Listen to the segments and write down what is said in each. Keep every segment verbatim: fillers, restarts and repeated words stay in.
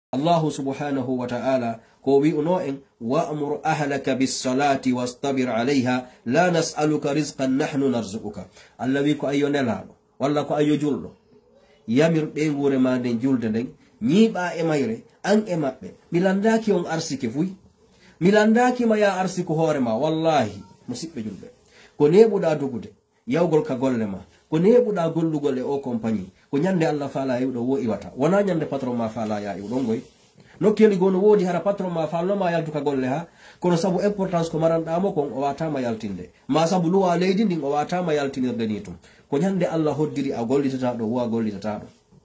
الله سبحانه وتعالى كوي أنوئن وأمر أهلك بالصلاة واصطبر عليها لا نسألك رزقا نحن نرزقك الذي كو أيو نلالو ولا كو أيو جلو يامر بيغور ما دين جلد دين نيبا إمايري أن إمابي ميلانداكي أم أرسيك فوي ميلانداكي ما يا أرسيك هورما والله مصيب جلد كو نيبو دا دوغود يوغل كغول ما ko nebuda gollugol e o compagnie ko nyande Allah faala yewdo wo iwata wana nyande patron ma faala ya yewdo ngoy nokkeli gono wodi hara patron ma faalno ma yaltu ka golle ha kono sabu importance ko maranda mo kon o wata ma yaltinde ma sabu luwa leydi ndin o wata ma yaltinirde ni tum ko nyande Allah hoddiri a gollitata do wa gollitata do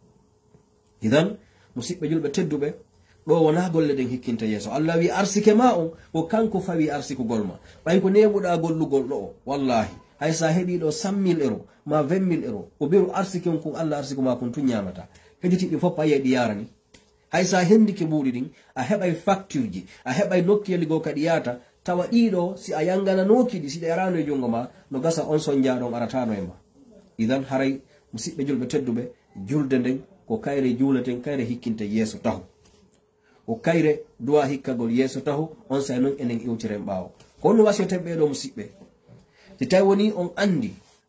idan musibbe julbe teddube do wona golle den hikkinta yeso Allah wi arsike ma on ko kanko fawi arsiku golma bay ko nebuda gollugol do wallahi hay sa hebi do cent mille euro ma vingt mille euro ko biru arsike on ko Allah arsiku ma kon tun nyamata hediti di foppa yedi yarani hay sa hendike buudi din a hebay facture ji a hebay nokkeli go kadi yata tawa dido si a yangana nokidi si yarano e jongo ma no gasa on son jaadon aratano e ma idan haray musibbe julbe teddube julde den ko kayre juulaten kayre hikkinte yeso taw o kayre duwa hikkagol yeso taw on say non enen iwtiren baawo kono wasete be do musibbe si tay woni on andi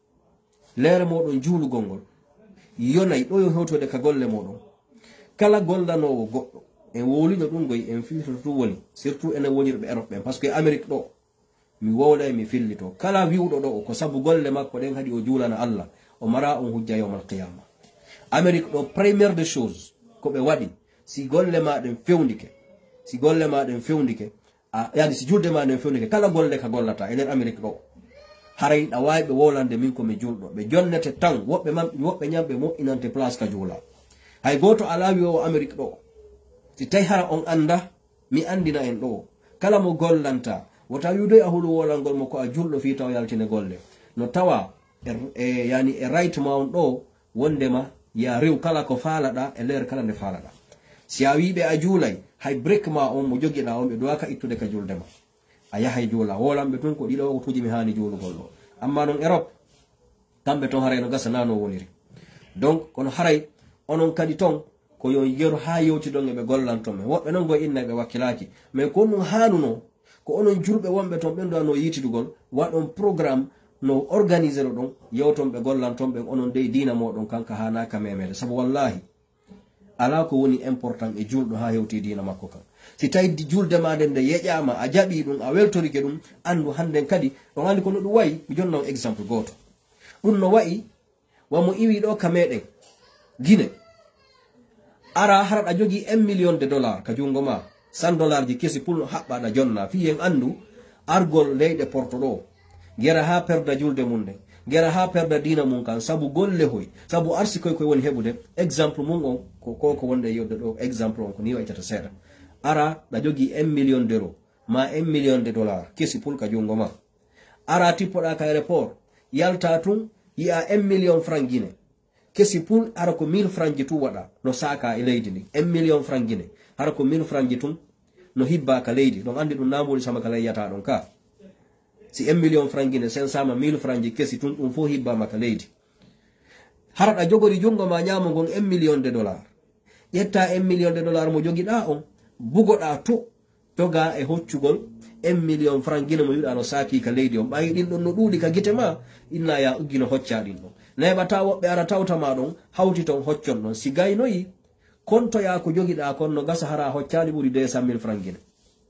lere modon juulu gongol yonay do yo hotode ka golle modon kala gollanowo goddo en wolino dum goy en filto woni surtout ene wonirbe Europe parce que Amerique do mi wowlay mi fillito kala wiudo do ko sabu golle makko den hadi o juulana Allah o mara on hujja yawmal qiyamah Amerique do première des choses ko be wadi si golle ma den fewndike si golle ma den fewndike a yadi si julde ma den fewndike kala golle ka gollata enen Amerique do haray da waybe wolande min ko mi juldo be jonnete tan wobbe mam wobbe nyambe mo inante place ka juula hay goto alawi o Amerique do si tay hara on anda mi andina en do kala mo gollanta wota yudo a hulu wolangol mo ko a juldo fi taw yaltine golle no tawa e, e yani e right ma on do wondema ya rew kala ko falada e ler kala ne falada si a wibe a julay hay break ma on mo jogina on be do aka ittude ka juldema aya hay jula wolambe tun ko dido ko tuji mi hani julu gollo amma non Europe kambe ton haray no gasa nano woniri donc kono haray onon kadi ton ko yon yeru ha yewti don be gollanton me wobbe non go inna be wakilaki mais ko non hanuno ko onon julbe wonbe ton bendo no yitidugol wadon programme no organiser don yewton be gollanton be onon dey dina modon kanka hana ka memede sabu wallahi ala ko woni important e juldo ha hewti dina makko kan si taydi julde ma den de yejama a jabi dum a weltorike dum andu handen kadi don andi ko no dum wayi mi jonna exemple goto dum no wayi wa mo iwi do ka meden Guinée ara harada jogi un million de dollars ka jungo ma cent dollars ji kesi pulno habba da jonna fi en andu argol leyde porto do gera ha perda julde munde gera ha perda dina mun kan sabu golle hoy sabu arsi koy koy woni hebude exemple mun on ko ko ko wonde yoddo do exemple on ko ni waytata seeda ara da jogi un million d'euros ma un million de dollars kesi pul ka jungo ma ara tipoda ka aéroport yalta tun ya un million franc Guinée kesi pul ara ko mille francs jitu wada no saka e leydi ni un million francs Guinée ara ko mille francs jitu no hibba ka leydi don andi dum namuli sama kala yata don ka si un million francs Guinée sen sama mille francs ji kesi tun dum fo hibba maka leydi harada jogori jungo ma nyamo gon un million de dollars yetta un million de dollars mo jogida on bugoda to toga e hoccugol un million francs Guinée mo yuda no saki ka leydi on bayi din don no dudi ka gitema inna ya ugino hocca din no nebata wobbe ara tawta ma don hawti ton hoccon non si gaynoyi konto ya ko jogida kon no gasa hara hoccali buri deux cent mille francs Guinée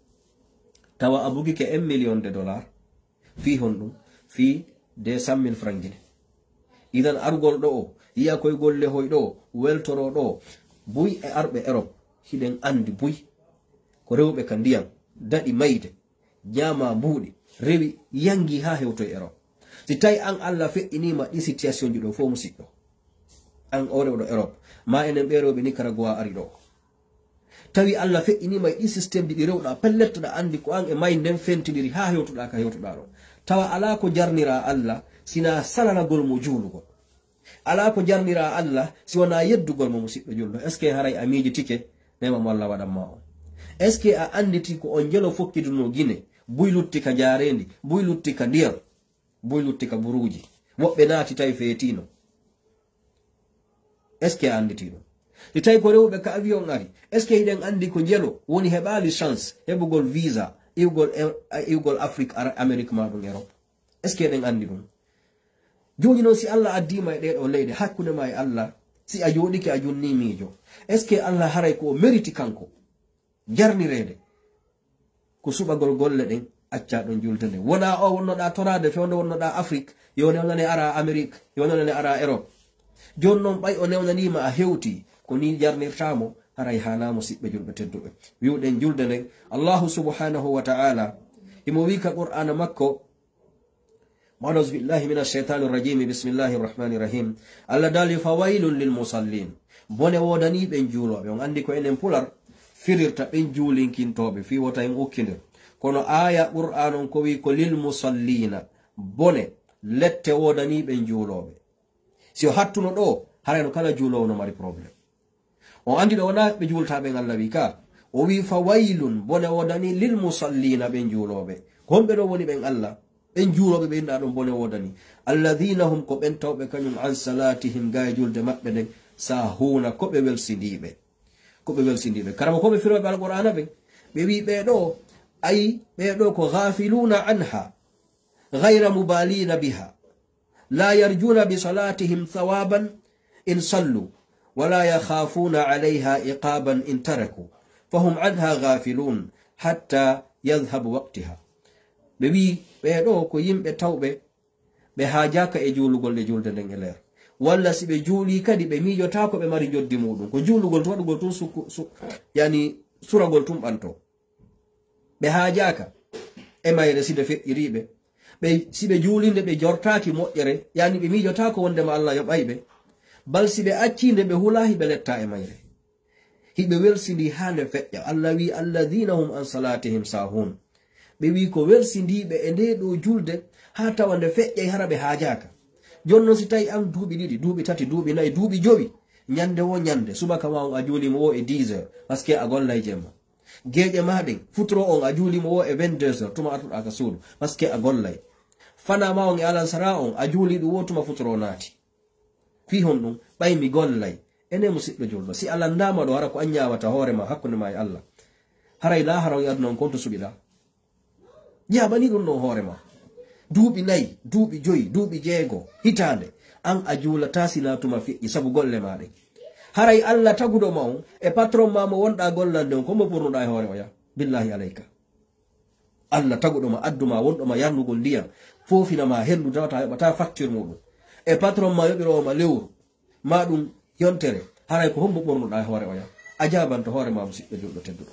tawa abugi ke un million de dollars fi hondum fi deux cent mille francs Guinée idan argol do iya koy golle hoy do weltoro do buy e arbe Europe hiden andi buy ko rewbe kan ndiyam dadi mayde jama buudi rewi yangi ha hewto e Europe si tay an Allah fe inima di situation ji do fo musiddo an o rewdo Europe ma enen be rewbe Nicaragua ari do tawi Allah fe inima di system di rewda pelletto da andi ko an e may den fentidiri ha hewtuda ka hewtuda do tawa ala ko jarnira Allah sina salana gol mo julugo ala ko jarnira Allah si wana yeddugol mo musiddo juldo est ce que haray amiji tike nema mo Allah wadam ma on est ce que a anditi ko on jelo fokkiduno Guinée buy lutti ka jarendi buy lutti ka ndiyam buy lutti ka buruji wobbe naati tay feetino est ce que a anditi do ɗi tawi ko rewɓe ka avion ari est ce que hiɗen andi ko jelo woni heɓali chance heɓugol visa iwgol iwgol afrique amérique maɗum europe est ce que eɗen andi ɗum joni noon si allah addima e ɗeɗo leyɗe hakkude ma e allah si a joɗike a junni miijo est ce que allah haray ko o mériti kanko jarnirede ko suɓagol golle ɗen acca ɗon julde nde wona o wonnoɗa torade fewde wonnoɗa afrique yo newnane ara amérique yo newnane ara europe joni noon ɓay o newnanima a hewti ko ni jarnirtamo haray hanamo siɓɓe julɓe tedduɓe wiwɗen julde nden allahu subhanahu wa ta'ala imo wi ka qur'ana makko أعوذ بالله من الشيطان الرجيم بسم الله الرحمن الرحيم الله دالي فويل للمصلين بوني وداني بن جولو بيون عندي كو انن بولار فيرتا بن جولين كينتوبه في وتايم اوكينر كونو آية قرآن كو وي كو للمصلين بوني لette wodani ben julobe si o hattuno do hareno kala julowo no mari problem o andi do wona be julta be Allah wi ka o wi fa waylun bone wodani lil musallina ben julobe kombe do woni ben Allah ben julobe be inda don bone wodani alladhina hum ko ben tawbe kanyum an salatihim gaay julde mabbe den sahuna ko be welsindibe ko be welsindibe karamo ko be firobe alqur'ana be be wi be do ay be do ko ghafiluna anha غير مبالين بها لا يرجون بصلاتهم ثوابا إن صلوا ولا يخافون عليها إقابا إن تركوا فهم عنها غافلون حتى يذهب وقتها ببي بيدو كو يمبه توبه بهاجاك e julugol de julde den eler walla si be juli kadi be mijo tako be mari joddi mudum ko julugol to wadugol tun su yani suragol tum banto be haajaka e mayre si de fe iribe be sibe julinde be jortaaki moƴƴere yani be miijota ko wonde ma Allah yobaybe bal sibe accinde be hulahi be letta e mayre hibe welsindi hande feƴƴa Allah wi alladhina hum an salatihim sahun be wi ko welsindibe e nde do julde ha tawande feƴƴa e harabe haajaka jonno si tawi am duubi didi duubi tati duubi nayi duubi jowi nyande wo nyande subaka ma on a julimo wo e dix heures parce que a gollay jemma geje maden futro on a julimo wo e vingt-deux heures tuma atuda ka suudu parce que a gollay fana ma on e alan sara on a juli du wotuma futro naati fi hon dum bay mi gollay ene musibbe juldo si Allah ndama do hara ko anyawata hore ma hakkunde ma e Allah haray la haraw yadno on konto subida ya bani dum no hore ma duubi nay duubi joyi duubi jeego hitande an a julata silatuma fi sabu golle ma de haray Allah tagudo ma on e patron ma mo wonda gollande on ko mo burnuda e hore o ya billahi alayka Allah tagudo ma adduma wondo ma yarnugol ndiyam fofina ma hendu dawata hebata facture mudum e patron ma yobiro ma lewru ma dum yontere haray ko hombo bornuda e hore o ya ajaban to hore ma musibbe julbe teddudo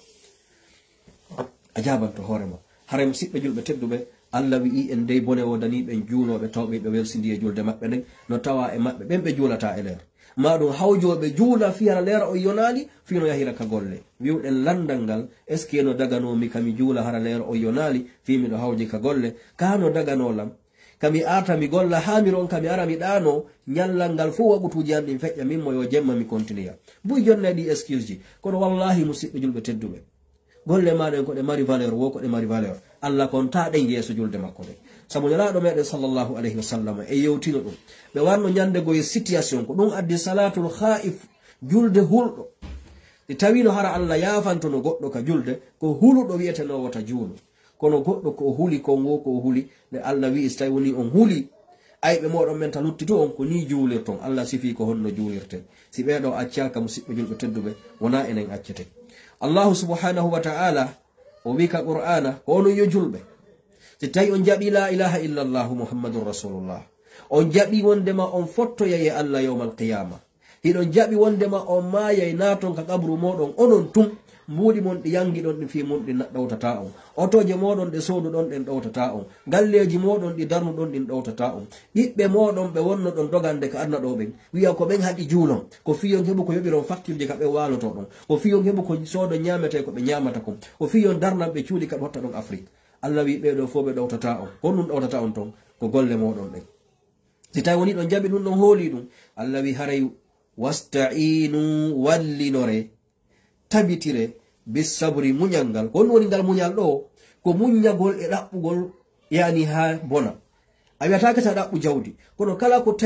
ajaban to hore ma haray musibbe julbe teddube Allah wi en dey bone wodani ben juulobe tawbe be welsindi e julde mabbe den no tawa e mabbe ben be juulata e leer maɗum hawjoɓe juula fiyara lera o yonani fino yahira ka golle wiwɗen landal ngal est ce que no daganomi kami juula hara lera o yonali fimiɗo hawji ka golle kano daganolam kami ata mi golla hamiron kami ara mi ɗano ñallal ngal fo waɓutuji am ɗin feƴƴa min mo yo jemma mi continue buy jonne ɗi excuse ji kono wallahi musidɓe julɓe tedduɓe golle maɗen ko ɗe mari valeur wo ko ɗe mari valeur Allah kon taɗen yeeso julde makko ɗe sabu nelaɗo meɗen sallallahu alayhi wa sallam e yewtino ɗum ɓe warno ñandego e situation ko ɗum addi salatul khaif julde hulɗo ɗi tawino hara Allah yafantono goɗɗo ka julde ko huluɗo wiyeteno wota juulo kono goɗɗo ko huli kon wo ko huli nde Allah wi so tawi woni on huli ayɓe moɗon men ta luttito on ko ni juulirton Allah sifi ko honno juulirte si ɓeɗo accaka musidɓe julɓe tedduɓe wona enen accete Allah subhanahu wa ta'ala o wi ka qur'ana ko onon yo julɓe si tawi on jaɓi la ilaha illallah muhammadur rasulullah on jaɓi wondema on fottoya e Allah yawmal qiyama hiɗon jaɓi wondema on maayay naton ka qabru moɗon onon tum mbuuɗi mon ɗi yangiɗon ɗi fi mun ɗi ɗowtata on otoje moɗon ɗe soduɗon ɗen ɗowtata on galleji moɗon ɗi darnuɗon ɗin ɗowtata on ɓiɓɓe moɗon ɓe wonno ɗon dogande ka adna ɗo ɓen wiya ko ɓen haɗi juulon ko fiyon heɓu ko yoɓiron facture ka ɓe waloto ɗon ko fiyon heɓu ko sodo ñamete ko ɓe ñamata kon ko fiyon darnan ɓe cuuɗi ka ɓe hotta ɗon Afrique Allah wi ɓeɗo fo ɓe ɗowtata on ko ɗum ɗowtata on ton ko golle moɗon ɗen si tawi woni ɗon jaɓi ɗum ɗon hooli ɗum Allah wi haray wasta'inu wallinore tabitire bis sabri muñal ngal ko woni ngal muñal ɗo ko muñagol e ɗaɓɓugol yani ha bona a wiyata kata ɗaɓɓu jawdi kono kala ko tawi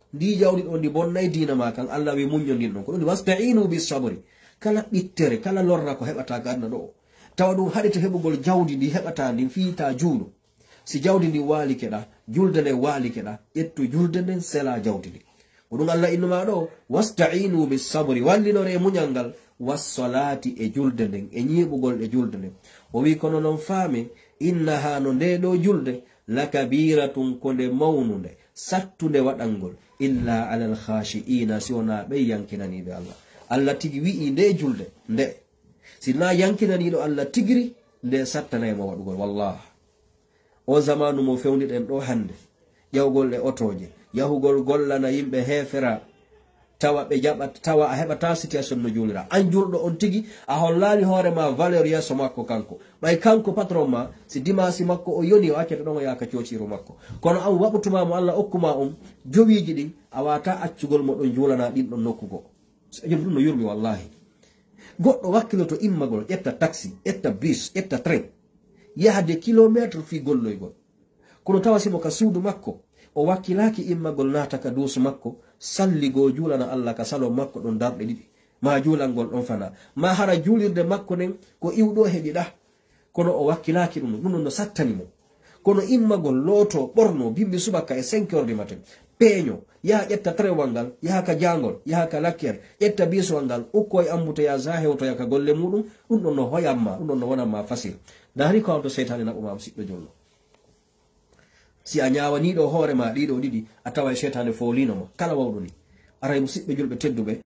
ndi jawdi ɗo ndi bonnay dina ma kan Allah wi muññondin ɗon ko ɗum wasta'inu bis sabri kala ɓittere kala lorra ko heɓata gadna ɗo tawa ɗum haɗete heɓugol jawdi ndi heɓata ndin fiita juuɗo si jawdi ndi waali keɗa julde nde waali keɗa ƴettu julde nden sela jawdi ndi ko ɗum Allah innuma ɗo wasta'inu bis sabri wallinore muñal ngal wassalati e julde nden e ñiɓugol e julde nden o wi kono noon faami innaha no nde ɗo julde lakabiratun ko nde mawnude sattude waɗangol illa alal khashi'ina si wona ɓe yankinaniɓe Allah Allah tigi wi'i nde julde nde sina yankinaniɗo Allah tigiri nde sattanaymo waɗugol wallah o zamanu mo fewniɗen ɗo hande ƴawgol e otoje yahugol gollana yimɓe hefera tawa ɓe jaɓa tawa a heɓata situation no julira an julɗo on tigi a hollani hoorema valeur yesso makko kanko ɓay kanko patron ma si dimasi makko o yoni o accata ɗon o yaka cociru makko kono an waɓutumamo Allah okkuma on jowiji ɗin a wata accugol mo ɗon julana ɗin ɗon nokkugo joni ɗum no yurmi wallahi goɗɗo wakkiloto immagol ƴetta taxi ƴetta bus ƴetta train yahde kilométre fi golloygol kono tawa simo ka suudu makko o wakkilaki immagol naata ka duusu makko salligo julana Allah ka salo makko ɗon darɗe ɗiɗi ma julangol ɗon fana ma hara julirde makko nden ko iwɗo heɓiɗa kono o wakkilaki ɗum ɗum no sattani mo kono immagol looto ɓorno bimbi subaka e cinq heures du matin peeño yaha ƴetta trewal ngal yaha ka jangol yaha ka lakkere ƴetta bisowal ngal ukko e ambuteya sa hewtoya ka golle muɗum ɗum ɗon no hoyamma ɗum ɗon no wonanma facile dari ko awto seytane naɓuma siɗɗo jollo si a ñawaniɗo hoorema ɗiɗo ɗiɗi a tawa e seytane folinoma kala wawɗo ni aray musidɓe julɓe tedduɓe